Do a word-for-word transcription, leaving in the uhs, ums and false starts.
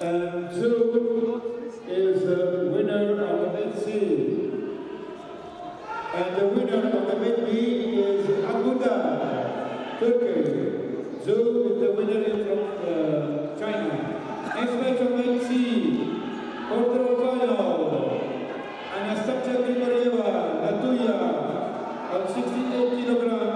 And Zhu is the winner of the mid C. And the winner of the mid B is Abuda, Turkey. Zhu is the winner from uh, China. Next match of mid C, quarterfinal. Anastasia Grigorieva, Latuya, of sixty-eight kilograms.